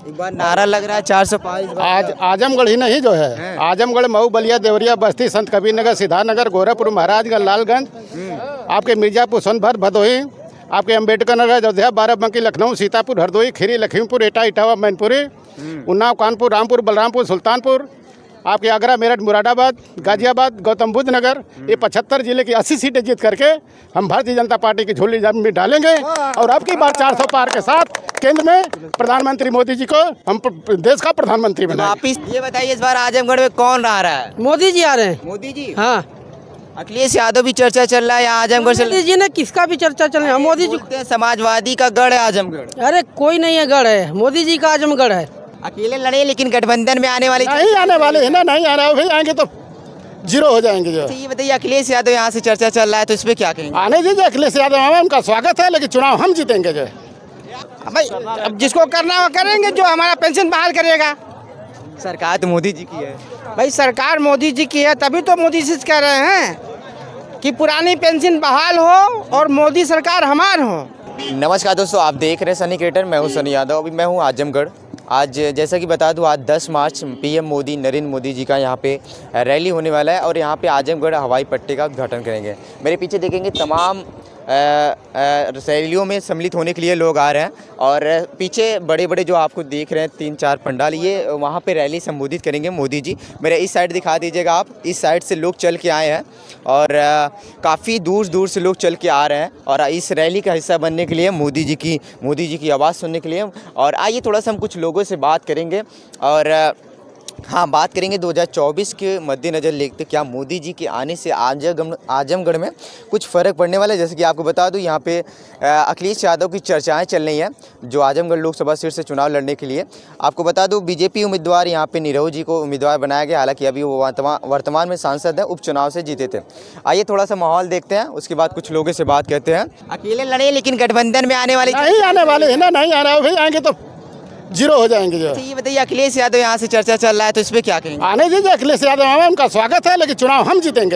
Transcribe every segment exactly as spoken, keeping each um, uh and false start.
एक बार नारा लग रहा है चार सौ पार। आज आजमगढ़ ही नहीं जो है, आजमगढ़, मऊ, बलिया, देवरिया, बस्ती, संत कबीर नगर, सिद्धार्थनगर, गोरखपुर, महाराजगंज, लालगंज, आपके मिर्जापुर, सोनभद्र, भदोही, आपके अम्बेडकर नगर, अयोध्या, बाराबंकी, लखनऊ, सीतापुर, हरदोई, खीरी, लखीमपुर, एटा, इटावा, मैनपुरी, उन्नाव, कानपुर, रामपुर, बलरामपुर, सुल्तानपुर, आपके आगरा, मेरठ, मुरादाबाद, गाजियाबाद, गौतम बुद्ध नगर, ये पचहत्तर जिले की अस्सी सीटें जीत करके हम भारतीय जनता पार्टी की झोली में डालेंगे और अब की बार चार सौ पार के साथ केंद्र में प्रधानमंत्री मोदी जी को हम देश का प्रधानमंत्री बनाएंगे। ये बताइए इस बार आजमगढ़ में कौन आ रहा है? मोदी जी आ रहे हैं। मोदी जी? हाँ। अखिलेश यादव भी चर्चा चल रहा है यहाँ आजमगढ़ से। मोदी जी ने किसका भी चर्चा चल रहा है? मोदी जी समाजवादी का गढ़ है आजमगढ़। अरे कोई नहीं है गढ़ है, मोदी जी का आजमगढ़ है। अकेले लड़े लेकिन गठबंधन में आने वाले नहीं आने वाले है ना, नहीं आ रहा है, आएंगे तो जीरो हो जाएंगे। जो ये बताइए अखिलेश यादव यहाँ से चर्चा चल रहा है तो इस पे क्या कहेंगे? आने दीजिए अखिलेश यादव, उनका स्वागत है, लेकिन चुनाव हम जीतेंगे। जो भाई अब जिसको करना वो करेंगे, जो हमारा पेंशन बहाल करेगा। सरकार तो मोदी जी की है भाई, सरकार मोदी जी की है, तभी तो मोदी जी कह रहे हैं कि पुरानी पेंशन बहाल हो और मोदी सरकार हमार हो। नमस्कार दोस्तों, आप देख रहे हैं सनी क्रिएटर, मैं हूँ सनी यादव। अभी मैं हूँ आजमगढ़। आज जैसा कि बता दूं, आज दस मार्च पीएम मोदी नरेंद्र मोदी जी का यहाँ पे रैली होने वाला है और यहाँ पे आजमगढ़ हवाई पट्टी का उद्घाटन करेंगे। मेरे पीछे देखेंगे तमाम रैलियों में सम्मिलित होने के लिए लोग आ रहे हैं और पीछे बड़े बड़े जो आपको देख रहे हैं तीन चार पंडाल, ये वहाँ पे रैली संबोधित करेंगे मोदी जी। मेरे इस साइड दिखा दीजिएगा आप, इस साइड से लोग चल के आए हैं और काफ़ी दूर दूर से लोग चल के आ रहे हैं और इस रैली का हिस्सा बनने के लिए, मोदी जी की मोदी जी की आवाज़ सुनने के लिए। और आइए थोड़ा सा हम कुछ लोगों से बात करेंगे और हाँ बात करेंगे दो हज़ार चौबीस के मद्देनज़र लेते क्या मोदी जी के आने से आजम आजमगढ़ में कुछ फ़र्क पड़ने वाला है। जैसे कि आपको बता दूं, यहाँ पे अखिलेश यादव की चर्चाएं चल रही हैं जो आजमगढ़ लोकसभा सीट से चुनाव लड़ने के लिए। आपको बता दूं, बीजेपी उम्मीदवार यहाँ पे नीरव जी को उम्मीदवार बनाया गया, हालांकि अभी वो वर्तमान में सांसद हैं, उपचुनाव से जीते थे। आइए थोड़ा सा माहौल देखते हैं, उसके बाद कुछ लोगों से बात करते हैं। अकेले लड़े लेकिन गठबंधन में आने वाले नहीं आने वाले है ना, नहीं आ रहा है, आएंगे तो जीरो हो जाएंगे। जो ये बताइए अखिलेश यादव यहाँ से चर्चा चल रहा है तो इस पे क्या कहेंगे? आने दीजिए अखिलेश यादव, उनका स्वागत है, लेकिन चुनाव हम जीतेंगे।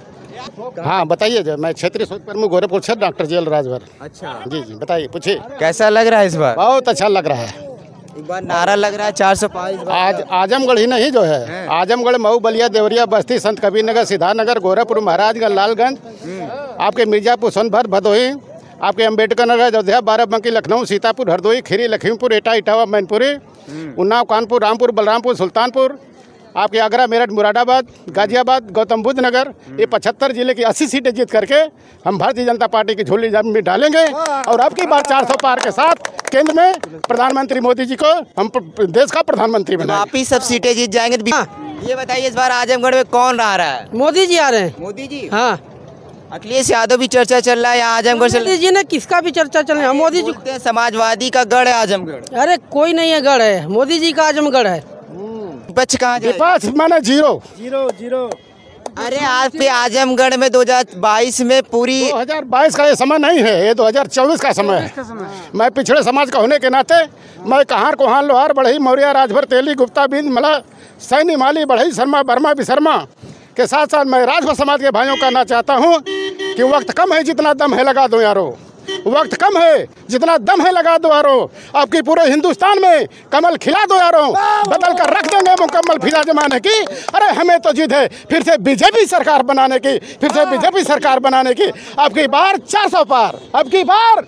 जो हाँ बताइए, जो मैं क्षेत्रीय सूचना प्रमुख गोरखपुर क्षेत्र डॉक्टर जी एल राजभर। अच्छा जी जी बताइए, पूछिए। कैसा लग रहा है इस बार? बहुत अच्छा लग रहा है। एक बार नारा लग रहा है चार सौ पार। आज आजमगढ़ ही नहीं जो है, आजमगढ़, मऊ, बलिया, देवरिया, बस्ती, संत कबीर नगर, सिद्धार्थनगर, गोरखपुर, महाराजगंज, लालगंज, आपके मिर्जापुर, सोनभद्र, भदोही, आपके अम्बेडकर नगर, अयोध्या, बाराबंकी, लखनऊ, सीतापुर, हरदोई, खीरी, लखीमपुर, एटा, इटावा, मैनपुरी, उन्नाव, कानपुर, रामपुर, बलरामपुर, सुल्तानपुर, आपके आगरा, मेरठ, मुरादाबाद, गाजियाबाद, गौतम बुद्ध नगर, ये पचहत्तर जिले की अस्सी सीटें जीत करके हम भारतीय जनता पार्टी की झोली में डालेंगे और अब की बार चार सौ पार के साथ केंद्र में प्रधानमंत्री मोदी जी को हम देश का प्रधानमंत्री बनाएंगे। आप ही सब सीटें जीत जाएंगे तो ये बताइए इस बार आजमगढ़ में कौन आ रहा है? मोदी जी आ रहे हैं। मोदी जी? हाँ। अखिलेश यादव भी चर्चा चल रहा है यहाँ आजमगढ़ से। मोदी जी ने किसका भी चर्चा चल रहा है? मोदी जी समाजवादी का गढ़ है आजमगढ़। अरे कोई नहीं है गढ़ है, मोदी जी का आजमगढ़ है। विपक्ष कहाँ जाए? विपक्ष माने जीरो जीरो जीरो। अरे आज पे आजमगढ़ में दो हज़ार बाईस में पूरी दो हज़ार बाईस का ये समय नहीं है, ये दो हज़ार चौबीस का समय है। मैं पिछड़े समाज का होने के नाते मैं कहार कोहान लोहार बढ़ई मौर्य राजभर तेली गुप्ता बिंद मला सैनी माली बढ़ई शर्मा वर्मा विशर्मा के साथ साथ मैं राजभर समाज के भाइयों का कहना चाहता हूँ कि वक्त कम है, जितना दम है लगा दो यारो। वक्त कम है, जितना दम है लगा दो यारो। आपकी पूरे हिंदुस्तान में कमल खिला दो यारो, बदल कर रख देंगे मुकम्मल फिजा जमाने की। अरे हमें तो जिद है फिर से बीजेपी सरकार बनाने की, फिर से बीजेपी सरकार बनाने की। अब की बार चार सौ पार, अब की बार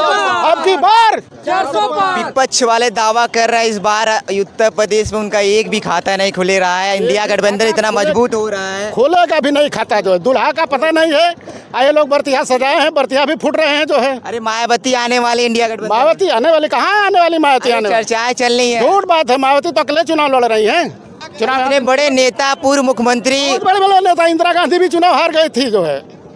अब की बार चार सौ पार। विपक्ष वाले दावा कर रहे हैं इस बार उत्तर प्रदेश में उनका एक भी खाता नहीं खुले रहा है। इंडिया गठबंधन इतना मजबूत हो रहा है, खोलेगा भी नहीं खाता। जो है दुल्हा का पता नहीं है, आए लोग बर्तिया सजाए हैं, बर्तिया भी फूट रहे हैं जो है। अरे मायावती आने वाली इंडिया गठबंधन, मायावती आने वाली कहाँ आने वाली? मायावती आने वाली चर्चाएं चल रही है। झूठ बात है, मायावती तो अकेले चुनाव लड़ रही हैं। चुनाव इतने बड़े नेता, पूर्व मुख्यमंत्री, बड़े बड़े नेता, इंदिरा गांधी भी चुनाव हार गई थी जो है।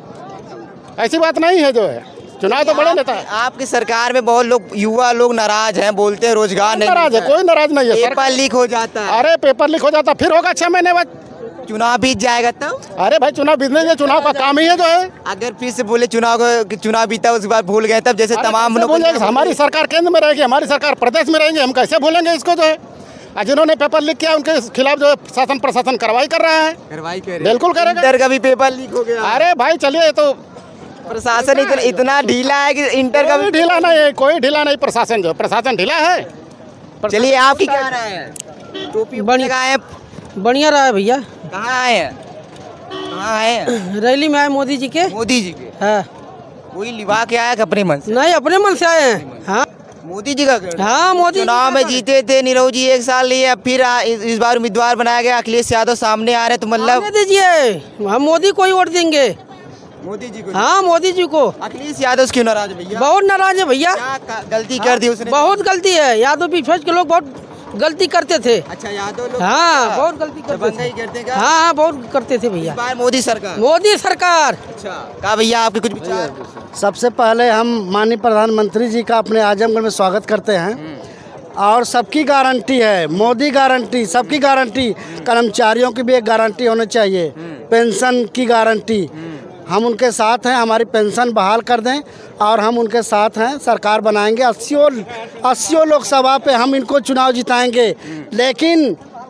ऐसी बात नहीं है जो है, चुनाव तो बड़े नेता। आपकी सरकार में बहुत लोग, युवा लोग नाराज हैं, बोलते हैं रोजगार नहीं नाराज है, कोई नाराज नहीं है। पेपर लीक हो जाता है। अरे पेपर लीक हो जाता फिर होगा छह महीने बाद चुनाव बीत जाएगा तब। अरे भाई चुनाव बीतने से, चुनाव का काम ही है जो है। अगर फिर से बोले चुनाव को, चुनाव बीता उसके बाद भूल गए तब, जैसे तमाम लोग हमारी सरकार केंद्र में रहेगी, हमारी सरकार प्रदेश में रहेंगे, हम कैसे भूलेंगे इसको जो है। जिन्होंने पेपर लीक किया उनके खिलाफ जो है शासन प्रशासन कार्रवाई कर रहा है। कार्रवाई कर बिल्कुल करेगा। इंटर का भी पेपर लीक हो गया। अरे भाई चलिए, तो प्रशासन इतना इतना ढीला है कि इंटर का भी ढीला नहीं है, कोई ढीला नहीं। प्रशासन जो प्रशासन ढीला है, चलिए, आपकी क्या राय है? टोपी बढ़िया लगाए हैं, बढ़िया रहा है भैया। कहाँ आए हैं? कहाँ आए हैं? रैली में आए मोदी जी के। मोदी जी के। हाँ, कोई लिवा के आया कि अपने मन से? नहीं अपने मन से आए हैं। हाँ मोदी जी का कहना। हाँ, मोदी जी चुनाव का में कहना। जीते थे नीरव जी एक साल लिए, अब फिर आ- इस इस बार उम्मीदवार बनाया गया, अखिलेश यादव सामने आ रहे हैं, तो मतलब आने दीजिए, हम मोदी को ही वोट देंगे। मोदी जी को। हाँ, मोदी जी को। अखिलेश यादव क्यों नाराज है भैया? बहुत नाराज है भैया। क्या का- गलती कर दी उसने? बहुत गलती है। यादव विपक्ष के लोग बहुत गलती करते थे। अच्छा, यादव लोग हाँ, बहुत गलती करते दबंगई थे। करते क्या? हाँ हाँ, बहुत करते थे इस भैया। बार मोदी सरकार। मोदी सरकार। अच्छा, कहा भैया आपके कुछ विचार? सबसे पहले हम माननीय प्रधानमंत्री जी का अपने आजमगढ़ में स्वागत करते हैं और सबकी गारंटी है, मोदी गारंटी, सबकी गारंटी, कर्मचारियों की भी एक गारंटी होनी चाहिए, पेंशन की गारंटी। हम उनके साथ हैं, हमारी पेंशन बहाल कर दें और हम उनके साथ हैं, सरकार बनाएंगे। अस्सियों अस्सियों लोकसभा पे हम इनको चुनाव जिताएंगे, लेकिन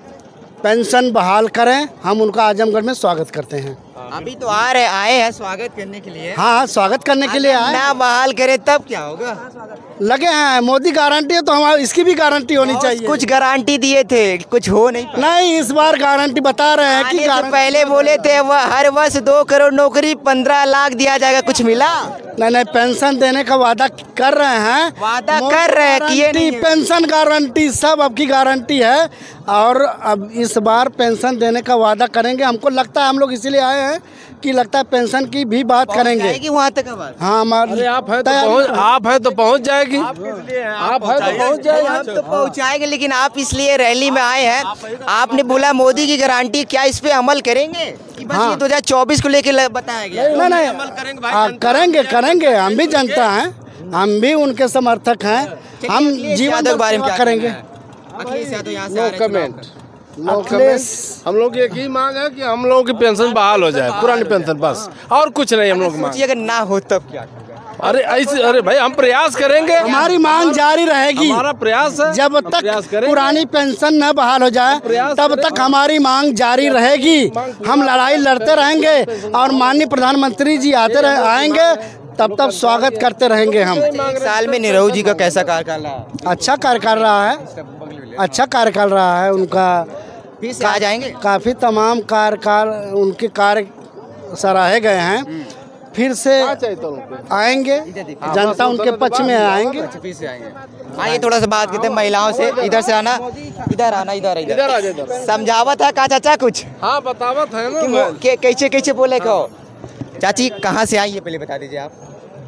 पेंशन बहाल करें, हम उनका आजमगढ़ में स्वागत करते हैं। अभी तो आ रहे आए हैं स्वागत करने के लिए। हाँ हाँ, स्वागत करने के लिए अगर आए ना बहाल करे तब क्या होगा? लगे हैं। मोदी गारंटी है तो हमारी इसकी भी गारंटी होनी और चाहिए। कुछ गारंटी दिए थे, कुछ हो नहीं पाया। नहीं, इस बार गारंटी बता रहे हैं आने कि से गारंटी पहले बोले थे वह हर वर्ष दो करोड़ नौकरी पंद्रह लाख दिया जाएगा, कुछ मिला? नहीं नहीं, पेंशन देने का वादा कर रहे हैं। वादा मोदी कर रहे हैं, किए गारंटी, नहीं है। पेंशन गारंटी सब आपकी गारंटी है और अब इस बार पेंशन देने का वादा करेंगे। हमको लगता है, हम लोग इसीलिए आए हैं कि लगता है पेंशन की भी बात करेंगे। जाएगी वहाँ तक आवाज? हाँ, हमारे आप है तो तैयारी पहुंच है। आप है तो पहुंच जाएगी। आप है तो पहुंच जाएगी। हम तो पहुँचाएंगे, लेकिन आप इसलिए रैली में आए हैं। आपने बोला मोदी की गारंटी, क्या इस पे अमल करेंगे कि बस हाँ। ये दो हज़ार चौबीस को लेके बताया गया? नहीं नहीं, हाँ, करेंगे करेंगे, हम भी जनता हैं, हम भी उनके समर्थक हैं। हम अखिलेश जीवन यादव के बारे में सेवा क्या करेंगे। कहना है? अखिलेश यादव यहाँ से नो आ रहे हैं चुनाव कमेंट, में। No Akhilesh comment. हम लोग की एक ही मांग है कि हम लोगों की पेंशन बहाल हो जाए, पुरानी पेंशन, बस और कुछ नहीं हम लोग की मांग। सोचिए अगर ना हो तब क्या? अरे ऐसे, अरे भाई हम प्रयास करेंगे, हमारी मांग जारी रहेगी। हमारा प्रयास है, जब हम तक प्रयास करेंगे। पुरानी पेंशन न बहाल हो जाए प्रयास तब तक हमारी मांग जारी रहेगी। हम लड़ाई लड़ते रहेंगे और माननीय प्रधानमंत्री जी आते रहे आएंगे, तब तब स्वागत करते रहेंगे हम। एक साल में नीरव जी का कैसा कार्यकाल रहा? अच्छा कार्यकाल रहा है, अच्छा कार्यकाल रहा है उनका। फिर से आ जाएंगे? काफ़ी तमाम कार्यकाल उनके कार्य सराहे गए हैं। फिर से आएंगे, जनता उनके पक्ष में आएंगे। अच्छा, फिर से आएंगे। आइए थोड़ा सा बात करते हैं महिलाओं से। इधर से आना, इधर आना, इधर इधर आ इधर जाओ। समझावत है का चाचा कुछ हाँ बतावत है कि ना। वो- के कैसे कैसे बोले को? चाची कहाँ से आई है पहले बता दीजिए आप।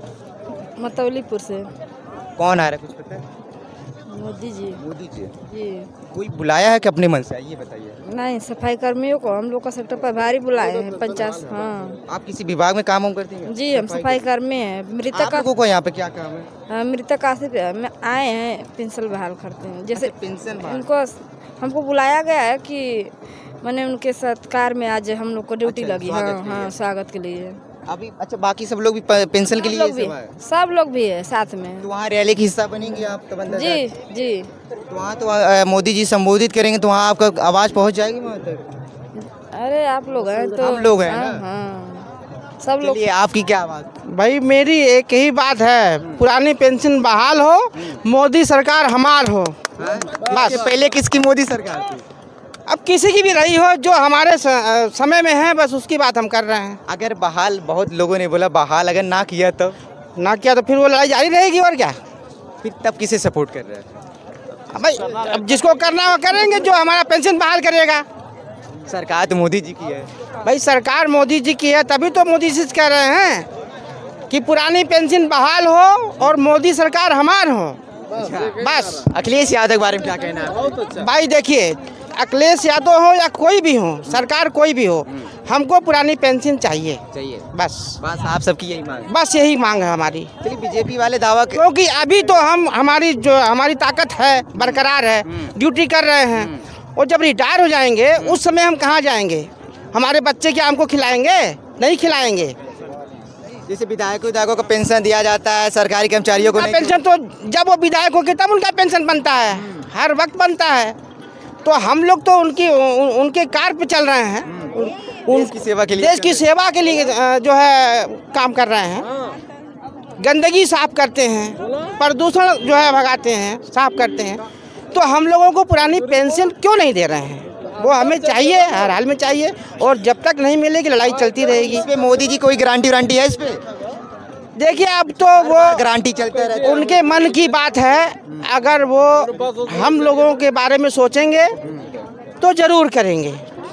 मतौलीपुर से। कौन आ रहा है कुछ पता है? मोदी जी। मोदी जी। जी कोई बुलाया है कि अपने मन से आई, ये बताइए। नहीं, सफाई कर्मियों को हम लोग का सेक्टर पर भारी बुलाए हैं पंचायत। हाँ आप किसी विभाग में काम वाम करती हैं? जी, हम सफाई कर्मी हैं। मृतक आप लोगों को यहाँ पे क्या काम है? हाँ, मृतक आश्रित में आए हैं, पेंशन बहाल करते हैं। जैसे पेंशन बहाल। उनको हमको बुलाया गया है कि मैंने उनके सत्कार में आज हम लोग को ड्यूटी अच्छा, लगी। स्वागत हाँ के लिए। हाँ, स्वागत के लिए। अभी अच्छा, बाकी सब लोग भी प- पेंशन के सब लिए लोग ये भी सब है? सब लोग भी है साथ में। तो वहाँ रैली की हिस्सा बनेंगी आप तो बंदा जी जी। तो वहाँ तो अ, मोदी जी संबोधित करेंगे तो वहाँ आपका आवाज़ पहुँच जाएगी वहाँ तक? अरे आप लोग हैं तो हम लोग हैं हाँ, ना? हाँ। सब लोग। चलिए, आपकी क्या आवाज़? भाई मेरी एक ही बात है, पुरानी पेंशन बहाल हो, मोदी सरकार हमार हो। बस पहले किसकी मोदी सरकार थी? अब किसी की भी रही हो, जो हमारे स- समय में है, बस उसकी बात हम कर रहे हैं। अगर बहाल, बहुत लोगों ने बोला बहाल अगर ना किया तो ना किया तो फिर वो लड़ाई जारी रहेगी और क्या। फिर तब किसे सपोर्ट कर रहे हैं? अब भाई अब जिसको करना है वो करेंगे, जो हमारा पेंशन बहाल करेगा। सरकार तो मोदी जी की है। भाई सरकार मोदी जी की है, तभी तो मोदी जी कह रहे हैं कि पुरानी पेंशन बहाल हो और मोदी सरकार हमार हो। बस अखिलेश यादव के बारे में क्या कहना है? भाई देखिए, अखिलेश यादव हो या कोई भी हो, सरकार कोई भी हो, हमको पुरानी पेंशन चाहिए। चाहिए बस बस आप सबकी यही मांग है। बस यही मांग है हमारी। चलिए, बीजेपी वाले दावा के क्योंकि अभी तो हम हमारी जो हमारी ताकत है बरकरार है, ड्यूटी कर रहे हैं, और जब रिटायर हो जाएंगे उस समय हम कहाँ जाएंगे? हमारे बच्चे क्या हमको खिलाएंगे? नहीं खिलाएंगे। जैसे विधायकों विधायकों को पेंशन दिया जाता है, सरकारी कर्मचारियों को उनका नहीं। पेंशन तो जब वो विधायक होके तब उनका पेंशन बनता है, हर वक्त बनता है। तो हम लोग तो उनकी उन, उनके कार पे चल रहे हैं, उन, उन, देश की सेवा के लिए देश की सेवा के लिए अ, जो है काम कर रहे हैं। गंदगी साफ करते हैं, प्रदूषण जो है भगाते हैं, साफ करते हैं। तो हम लोगों को पुरानी पेंशन क्यों नहीं दे रहे हैं? वो हमें चाहिए, हर हाल में चाहिए, और जब तक नहीं मिलेगी लड़ाई चलती रहेगी। इस पे मोदी जी कोई गारंटी वारंटी है इस पे? देखिए अब तो वो गारंटी चलते रहते उनके मन की बात है। अगर वो हम लोगों के बारे में सोचेंगे तो जरूर करेंगे,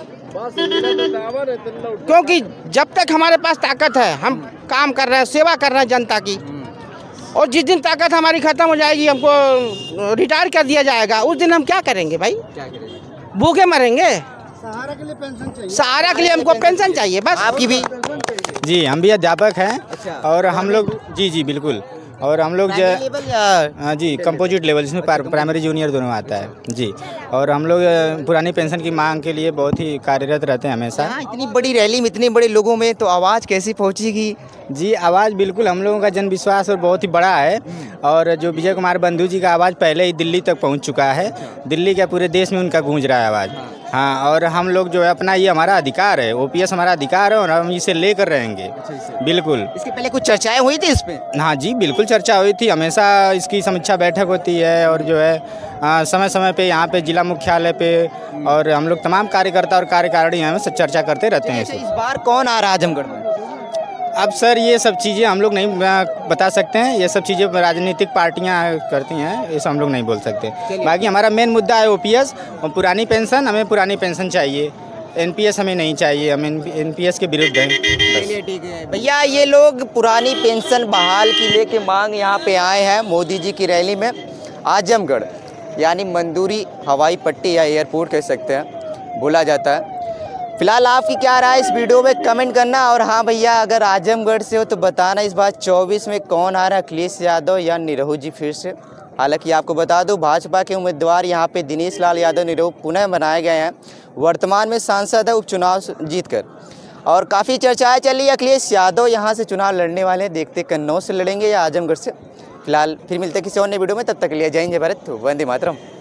क्योंकि जब तक हमारे पास ताकत है हम काम कर रहे हैं, सेवा कर रहे हैं जनता की। और जिस दिन ताकत हमारी खत्म हो जाएगी, हमको रिटायर कर दिया जाएगा, उस दिन हम क्या करेंगे भाई? भूखे मरेंगे। सहारा के लिए पेंशन चाहिए। सहारा के लिए हमको पेंशन चाहिए बस। आपकी भी? जी हम भी अध्यापक हैं और हम लोग जी जी बिल्कुल, और हम लोग जो हाँ जी कंपोजिट लेवल, इसमें प्राइमरी जूनियर दोनों आता है जी। और हम लोग पुरानी पेंशन की मांग के लिए बहुत ही कार्यरत रहते हैं हमेशा। हाँ, इतनी बड़ी रैली में इतने बड़े लोगों में तो आवाज़ कैसी पहुंचेगी? जी आवाज़ बिल्कुल, हम लोगों का जन विश्वास और बहुत ही बड़ा है। और जो विजय कुमार बंधु जी का आवाज़ पहले ही दिल्ली तक पहुंच चुका है, दिल्ली क्या पूरे देश में उनका गूंज रहा है आवाज़। हाँ, और हम लोग जो है अपना, ये हमारा अधिकार है, ओपीएस हमारा अधिकार है और हम इसे लेकर रहेंगे बिल्कुल। इसके पहले कुछ चर्चाएं हुई थी इस पे? हाँ जी बिल्कुल चर्चा हुई थी, हमेशा इसकी समीक्षा बैठक होती है। और जो है आ, समय समय पे यहाँ पे जिला मुख्यालय पे और हम लोग तमाम कार्यकर्ता और कार्यकारिणी यहाँ में चर्चा करते रहते हैं। इस बार कौन आ रहा है आजमगढ़ में? अब सर ये सब चीज़ें हम लोग नहीं बता सकते हैं, ये सब चीज़ें राजनीतिक पार्टियां करती हैं, ये सब हम लोग नहीं बोल सकते। बाकी हमारा मेन मुद्दा है ओपीएस और पुरानी पेंशन, हमें पुरानी पेंशन चाहिए, एनपीएस हमें नहीं चाहिए, हम एनपीएस के विरुद्ध हैं। चलिए ठीक है भैया, ये लोग पुरानी पेंशन बहाल की लेके मांग यहाँ पे आए हैं मोदी जी की रैली में। आजमगढ़ यानी मंदूरी हवाई पट्टी या एयरपोर्ट कह सकते हैं, बोला जाता है। फिलहाल आपकी क्या राय इस वीडियो में कमेंट करना। और हाँ भैया, अगर आजमगढ़ से हो तो बताना इस बार चौबीस में कौन आ रहा है, अखिलेश यादव या निरहू जी फिर से। हालांकि आपको बता दूं भाजपा के उम्मीदवार यहाँ पे दिनेश लाल यादव निरहू पुनः बनाए गए हैं, वर्तमान में सांसद है उपचुनाव जीतकर। और काफ़ी चर्चाएं चल रही है, अखिलेश यादव यहाँ से चुनाव लड़ने वाले हैं, देखते कन्नौज से लड़ेंगे या आजमगढ़ से। फिलहाल फिर मिलते किसी और नए वीडियो में, तब तक के लिए जय हिंद जय भारत, वंदे मातरम।